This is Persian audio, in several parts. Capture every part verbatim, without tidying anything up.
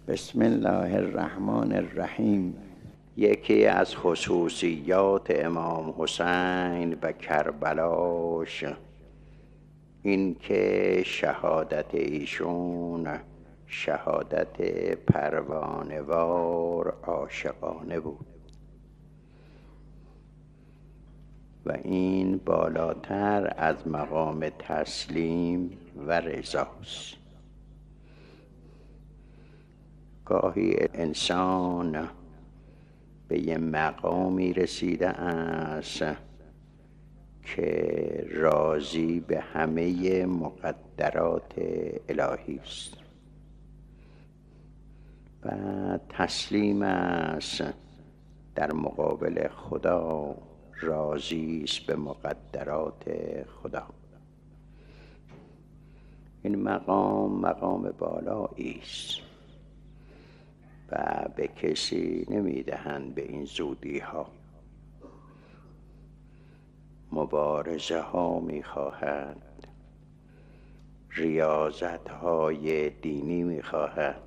بسم الله الرحمن الرحیم. یکی از خصوصیات امام حسین و کربلاش این که شهادت ایشون شهادت پروانه‌وار عاشقانه بود و این بالاتر از مقام تسلیم و رضاست. گاهی انسان به یه مقامی رسیده است که راضی به همه مقدرات الهی است و تسلیم است در مقابل خدا، راضی است به مقدرات خدا. این مقام مقام بالایی است و به کسی نمیدهند به این زودی ها. مبارزه ها میخواهد، ریاضت های دینی میخواهد،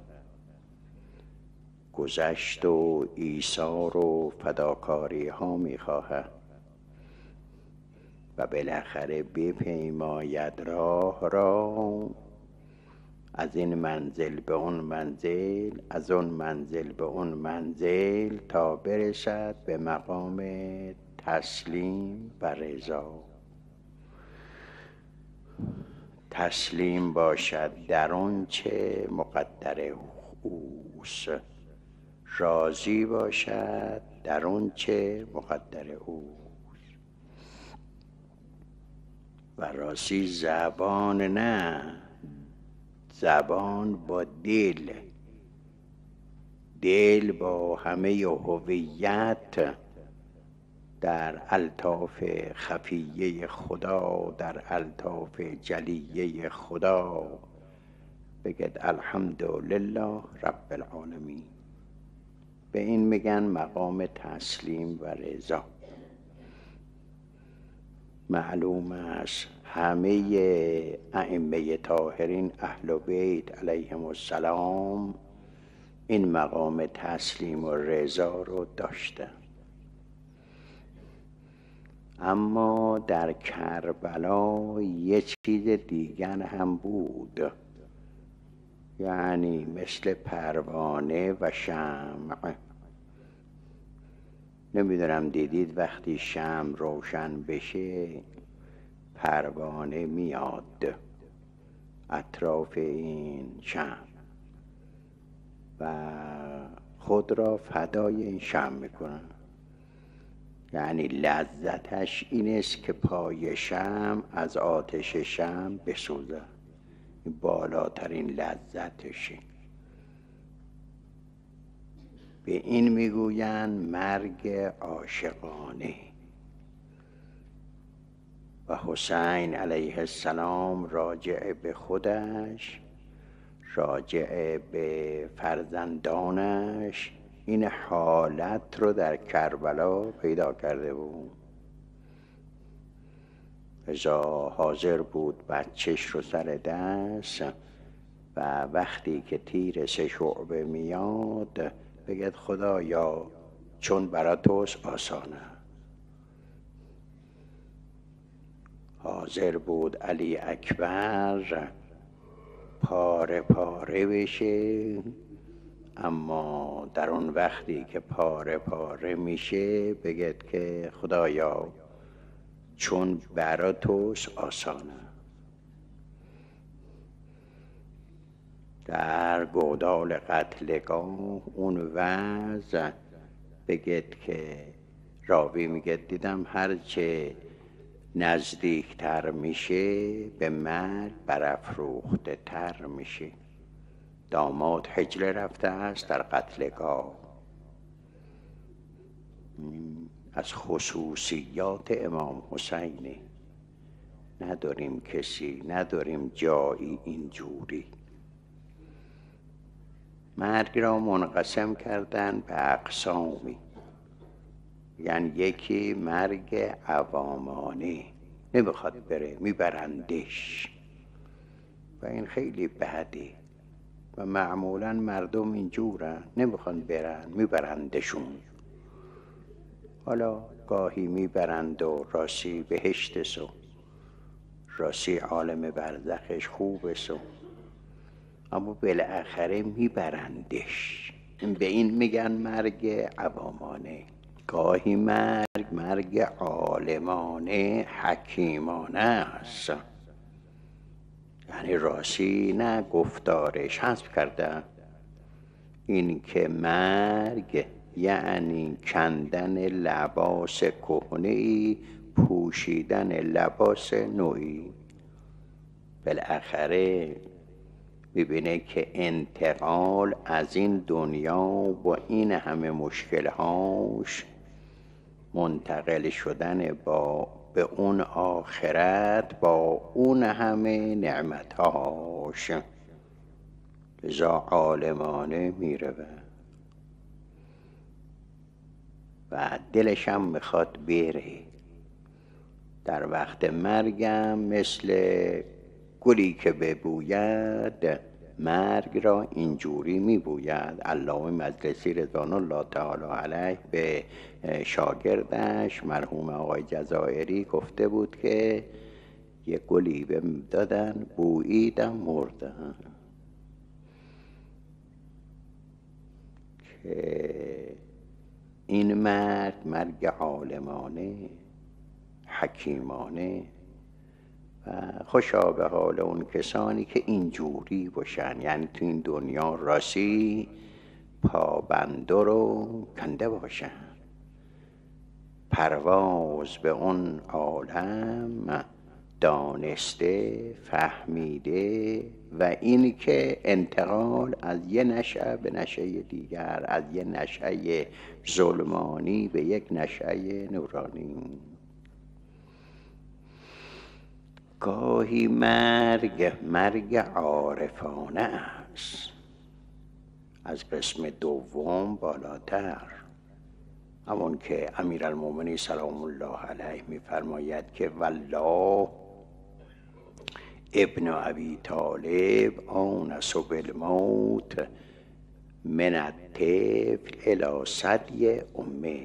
گذشت و ایثار و فداکاری ها میخواهد و بالاخره بپیماید راه را از این منزل به اون منزل، از اون منزل به اون منزل، تا برسد به مقام تسلیم و رضا. تسلیم باشد در اون چه مقدر اوست، راضی باشد در اون چه مقدر اوست. و راستی زبان نه، زبان با دل، دل با همه هویت در الطاف خفیه خدا، در الطاف جلیه خدا بگد الحمدلله رب العالمین. به این میگن مقام تسلیم و رضا. معلوم است همه ائمه طاهرین اهل بیت علیهم السلام این مقام تسلیم و رضا رو داشتن. اما در کربلا یه چیز دیگر هم بود، یعنی مثل پروانه و شمع. نمیدونم دیدید وقتی شمع روشن بشه پروانه میاد اطراف این شمع و خود را فدای این شمع میکنن. یعنی لذتش این است که پای شمع از آتش شمع بسوزه. بالاترین لذتشه. به این میگویند مرگ عاشقانه. و حسین علیه السلام راجع به خودش، راجع به فرزندانش این حالت رو در کربلا پیدا کرده بود. ازا حاضر بود بچهش رو سر دست و وقتی که تیر سه شعبه میاد بگد خدایا چون برا توست آسانه. حاضر بود علی اکبر پاره پاره بشه، اما در اون وقتی که پاره پاره میشه بگد که خدایا چون برا توست آسانه. در گودال قتلگاه اون وضع بگد که راوی میگه دیدم هرچه نزدیکتر میشه به مرگ برافروخته تر میشه. داماد حجله رفته است در قتلگاه. از خصوصیات امام حسینه. نداریم کسی، نداریم جایی اینجوری. مرگ را منقسم کردن به اقسامی. یعنی یکی مرگ عوامانه، نمیخواد بره میبرندش و این خیلی بده و معمولا مردم اینجورن، نمیخوان برن، میبرندشون. حالا گاهی میبرند و راستی بهشت سو، راستی عالم برزخش خوبه سو، اما بالاخره میبرندش. به این میگن مرگ عوامانه. گاهی مرگ مرگ عالمانه حکیمانه است. یعنی راستی نه گفتارش حذف کرده، این که مرگ یعنی کندن لباس کهنه‌ای، پوشیدن لباس نوعی. بالاخره میبینه که انتقال از این دنیا با این همه مشکلهاش، منتقل شدن با به اون آخرت با اون همه نعمتهاش، لذا عالمانه میره و دلش هم میخواد بره. در وقت مرگم مثل گلی که ببوید، مرگ را اینجوری میبوید. علامه مجلسی رضوان الله تعالی علیه به شاگردش مرحوم آقای جزائری گفته بود که یه گلی بهم دادن، بوییدم مردم. که این مرگ مرگ عالمانه حکیمانه و خوشا به حال اون کسانی که اینجوری باشن، یعنی تو این دنیا راستی پابند رو کنده باشن، پرواز به اون عالم دانسته فهمیده و این که انتقال از یه نشأه به نشأه دیگر، از یه نشأه ظلمانی به یک نشأه نورانی. گاهی مرگ مرگ عارفانه است، از قسم دوم بالاتر، همون که امیرالمومنین سلام الله علیه میفرماید که والله ابن ابی طالب آنس بالموت من الطفل الی ثدی امه.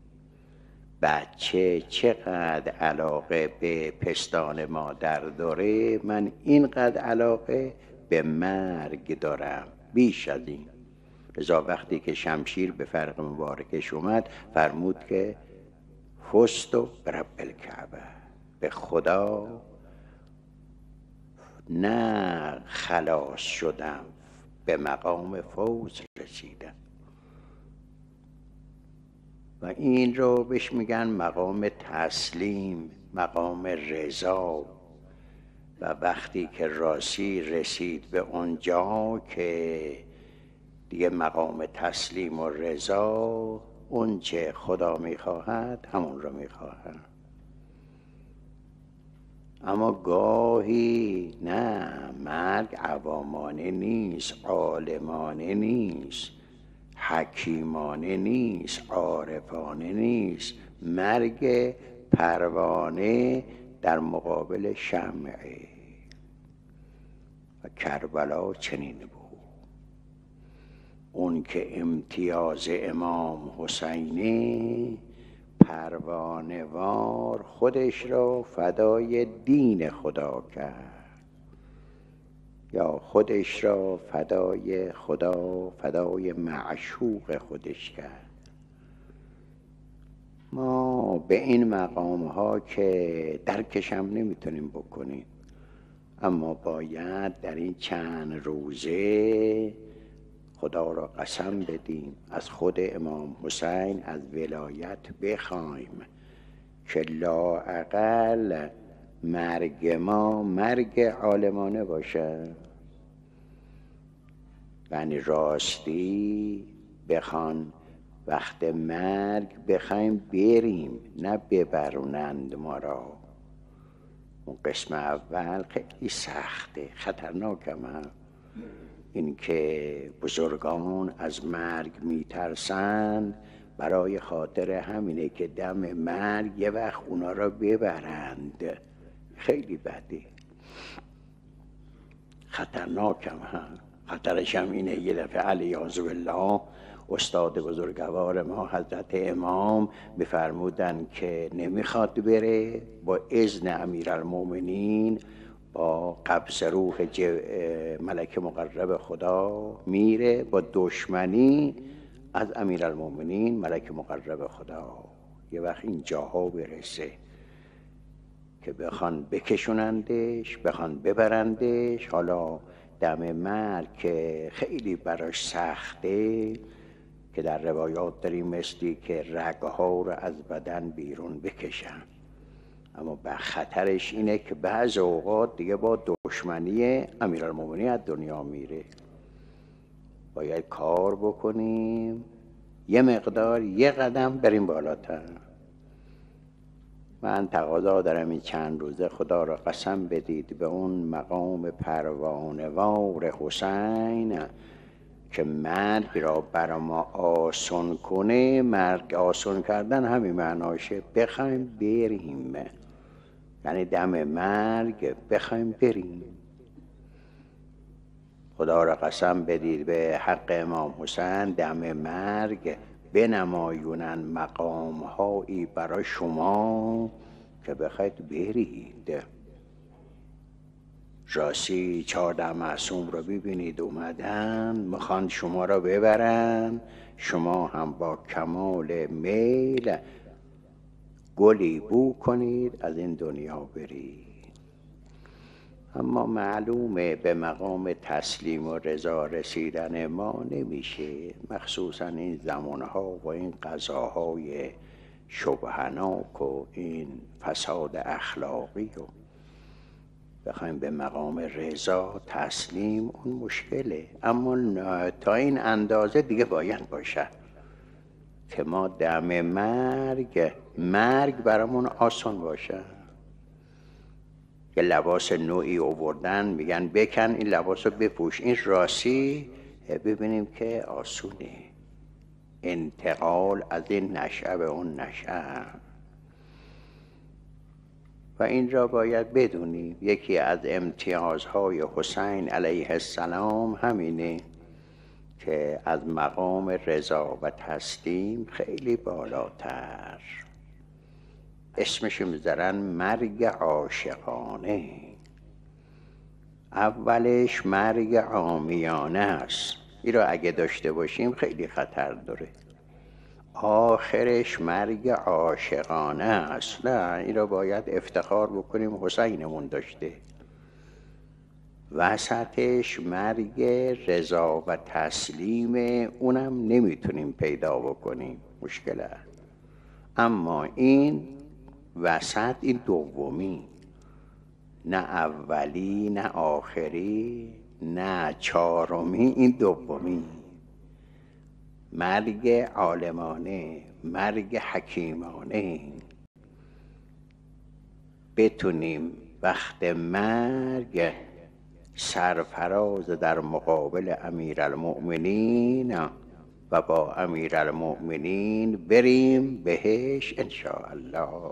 بچه چقدر علاقه به پستان مادر داره، من اینقدر علاقه به مرگ دارم، بیش از این. لذا وقتی که شمشیر به فرق مبارکش اومد فرمود که فزت برب الکعبه، به خدا نه خلاص شدم، به مقام فوز رسیدم. و این رو بهش میگن مقام تسلیم، مقام رضا. و وقتی که راستی رسید به اونجا که دیگه مقام تسلیم و رضا، اون چه خدا میخواهد همون رو میخواهد. اما گاهی نه، مرگ عوامانه نیست، عالمانه نیست، حکیمانه نیست، عارفانه نیست، مرگ پروانه در مقابل شمعه. و کربلا چنین بود. اون که امتیاز امام حسینه، پروانه وار خودش را فدای دین خدا کرد، یا خودش را فدای خدا، فدای معشوق خودش کرد. ما به این مقام ها که درکش هم نمیتونیم بکنیم، اما باید در این چند روزه خدا را قسم بدیم، از خود امام حسین از ولایت بخوایم که لااقل مرگ ما مرگ عالمانه باشه. یعنی راستی بخوان وقت مرگ بخوایم بریم، نه ببرونند ما را. اون قسم اول خیلی سخته، خطرناک هم. این که بزرگان از مرگ میترسند برای خاطر همینه که دم مرگ یه وقت اونا را ببرند. خیلی بده، خطرناک هم هم خطرش هم اینه یه دفعه علیاذ بالله استاد بزرگوار ما حضرت امام بفرمودن که نمیخواد بره، با اذن امیرالمومنین با قبض روح ملک مقرب خدا میره، با دشمنی از امیرالمومنین ملک مقرب خدا. یه وقت این جاها برسه که بخوان بکشونندش، بخوان ببرندش، حالا دم مرگ که خیلی براش سخته، که در روایات داریم مثلی که رگها رو از بدن بیرون بکشن، اما به خطرش اینه که بعض اوقات دیگه با دشمنی امیرالمومنین از دنیا میره. باید کار بکنیم یه مقدار، یه قدم بریم بالاتر. من تقاضا دارم این چند روزه خدا را قسم بدید به اون مقام پروانه وار حسین که مرگ را بر ما آسان کنه. مرگ آسان کردن همین معناشه، بخوایم بریم، یعنی دم مرگ بخوایم بریم. خدا را قسم بدید به حق امام حسین دم مرگ بنمایونن مقام هایی برای شما که بخواید برید. راستی چهارده معصوم رو ببینید اومدن میخوان شما را ببرن، شما هم با کمال میل گلی بو کنید از این دنیا برید. اما معلومه به مقام تسلیم و رضا رسیدن ما نمیشه، مخصوصا این زمانها و این قضاهای شبهناک و این فساد اخلاقی و بخوایم به مقام رضا تسلیم، اون مشکله. اما تا این اندازه دیگه باید باشه که ما دم مرگ مرگ برامون آسان باشه. که لباس نوعی آوردن میگن بکن این لباس رو بپوش، این راستی ببینیم که آسونه انتقال از این نشأه به اون نشأه. و این را باید بدونیم یکی از امتیازهای حسین علیه السلام همینه که از مقام رضا و تسلیم خیلی بالاتر. اسمش میذارن مرگ عاشقانه. اولش مرگ عامیانه است، این را اگه داشته باشیم خیلی خطر داره. آخرش مرگ عاشقانه است. نه، این را باید افتخار بکنیم حسینمون داشته. وسطش مرگ رضا و تسلیم، اونم نمیتونیم پیدا بکنیم، مشکله. اما این وسط، این دومی، نه اولی نه آخری نه چهارمی، این دومی، مرگ عالمانه، مرگ حکیمانه. بتونیم وقت مرگ سرفراز در مقابل امیرالمؤمنین و با امیرالمؤمنین بریم بهش انشاءالله.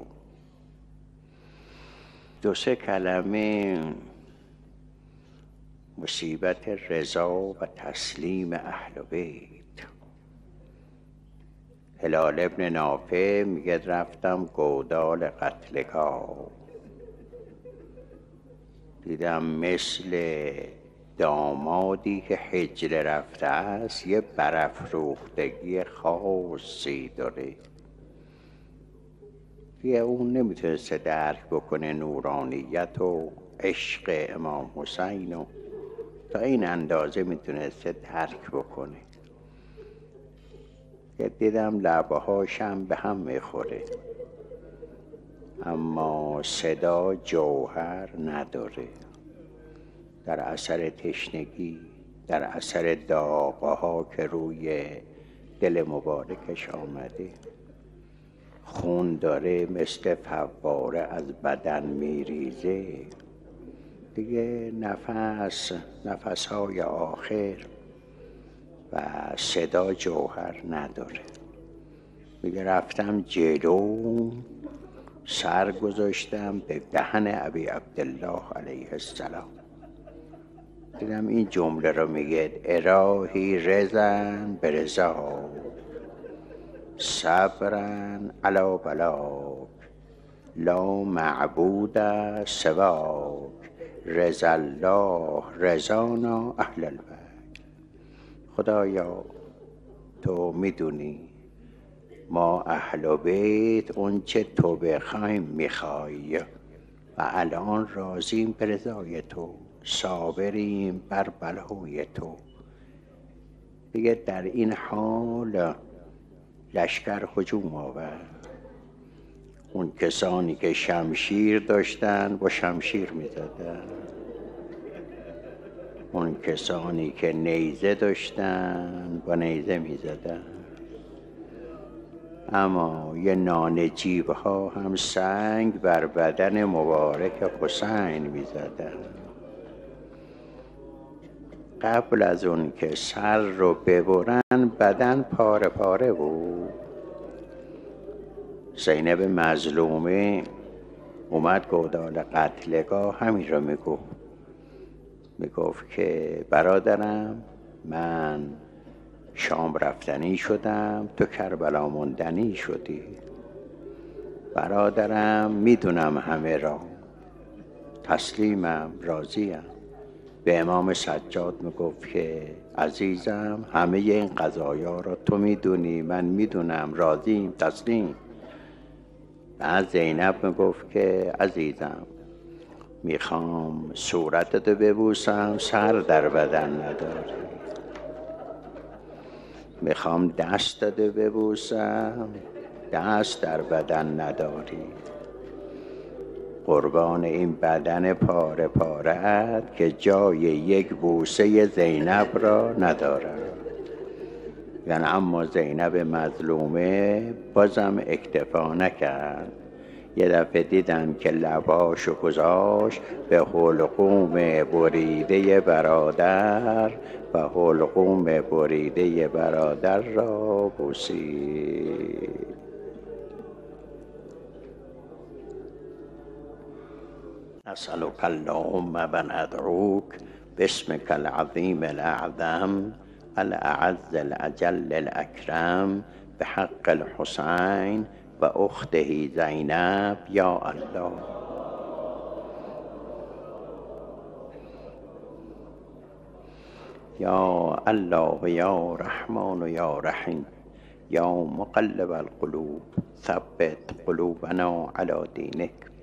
دو سه کلمه مصیبت رضا و تسلیم اهل بیت. هلال ابن نافع میگه رفتم گودال قتلگاه، دیدم مثل دامادی که هجله رفته است یه برافروختگی خاصی داره. دیگه اون نمیتونسته درک بکنه نورانیت و عشق امام حسین و تا این اندازه میتونسته درک بکنه. که دیدم لبه هاشم به هم میخوره، اما صدا جوهر نداره. در اثر تشنگی، در اثر داغ‌ها که روی دل مبارکش آمده، خون داره مثل فواره از بدن میریزه. دیگه نفس نفسهای آخر و صدا جوهر نداره. میگه رفتم جلو، سر گذاشتم به دهن ابی عبدالله علیه السلام. دیدم این جمله رو میگه الهی رزن به رضا صبرن علی بلاک لا معبود سواک رضا الله رضانا اهل البیت. خدایا تو میدونی ما اهل بیت اون چه تو بخوایم میخوای و الان راضیم به رضای تو، صابریم بر بلای تو. دیگه در این حال لشکر هجوم آورد. اون کسانی که شمشیر داشتن با شمشیر میزدن، اون کسانی که نیزه داشتن با نیزه میزدن، اما یه نانجیب ها هم سنگ بر بدن مبارک حسین میزدن. قبل از اون که سر رو ببرن بدن پاره پاره بود. زینب مظلومه اومد گودال قتلگاه همین رو میگفت میگفت که برادرم من شام رفتنی شدم، تو کربلا موندنی شدی. برادرم میدونم همه را، تسلیمم، راضیم. به امام سجاد میگفت که عزیزم همه این قضایا را تو میدونی، من میدونم، راضیم، تسلیم. بعد زینب میگفت که عزیزم میخوام صورتتو ببوسم، سر در بدن نداری. میخوام دستتو ببوسم، دست در بدن نداری. قربان این بدن پاره پاره‌ات که جای یک بوسه زینب را ندارد. یعنی اما زینب مظلومه بازم اکتفا نکرد. یه دفعه دیدن که لباشو گذاشت به حلقوم بریده برادر و حلقوم بریده برادر را بوسید. أسألك اللهم من أدعوك باسمك العظيم الأعظم الأعز الأجل الأكرم بحق الحسين وأخته زينب يا الله. يا الله يا رحمن يا رحيم يا مقلب القلوب ثبت قلوبنا على دينك.